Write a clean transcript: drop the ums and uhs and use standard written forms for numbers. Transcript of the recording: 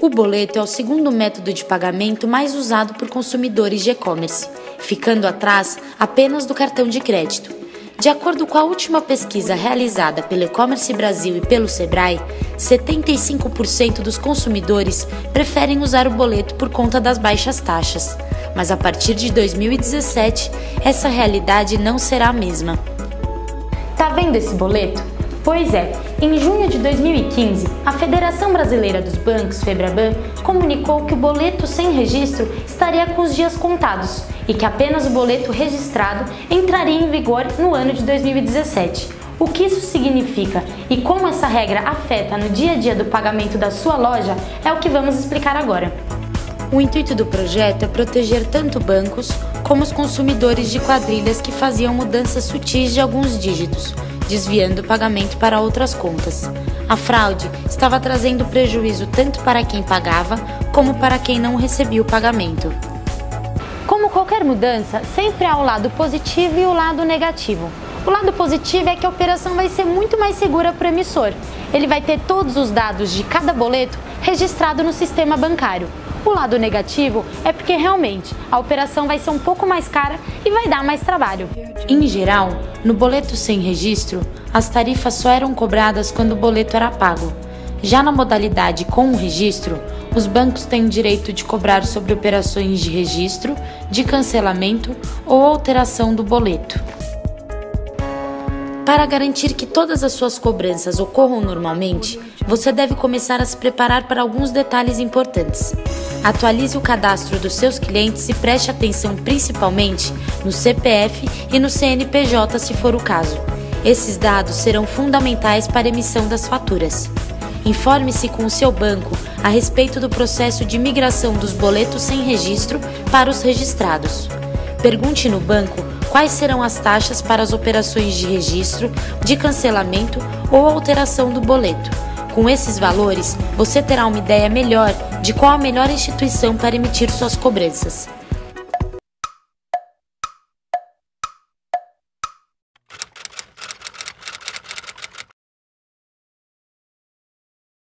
O boleto é o segundo método de pagamento mais usado por consumidores de e-commerce, ficando atrás apenas do cartão de crédito. De acordo com a última pesquisa realizada pelo E-Commerce Brasil e pelo Sebrae, 75% dos consumidores preferem usar o boleto por conta das baixas taxas. Mas a partir de 2017, essa realidade não será a mesma. Tá vendo esse boleto? Pois é, em junho de 2015, a Federação Brasileira dos Bancos, Febraban, comunicou que o boleto sem registro estaria com os dias contados e que apenas o boleto registrado entraria em vigor no ano de 2017. O que isso significa e como essa regra afeta no dia a dia do pagamento da sua loja é o que vamos explicar agora. O intuito do projeto é proteger tanto bancos como os consumidores de quadrilhas que faziam mudanças sutis de alguns dígitos, desviando o pagamento para outras contas. A fraude estava trazendo prejuízo tanto para quem pagava como para quem não recebia o pagamento. Como qualquer mudança, sempre há o lado positivo e o lado negativo. O lado positivo é que a operação vai ser muito mais segura para o emissor. Ele vai ter todos os dados de cada boleto registrado no sistema bancário. O lado negativo é porque realmente a operação vai ser um pouco mais cara e vai dar mais trabalho. Em geral, no boleto sem registro, as tarifas só eram cobradas quando o boleto era pago. Já na modalidade com o registro, os bancos têm o direito de cobrar sobre operações de registro, de cancelamento ou alteração do boleto. Para garantir que todas as suas cobranças ocorram normalmente, você deve começar a se preparar para alguns detalhes importantes. Atualize o cadastro dos seus clientes e preste atenção principalmente no CPF e no CNPJ se for o caso. Esses dados serão fundamentais para a emissão das faturas. Informe-se com o seu banco a respeito do processo de migração dos boletos sem registro para os registrados. Pergunte no banco quais serão as taxas para as operações de registro, de cancelamento ou alteração do boleto. Com esses valores, você terá uma ideia melhor de qual a melhor instituição para emitir suas cobranças.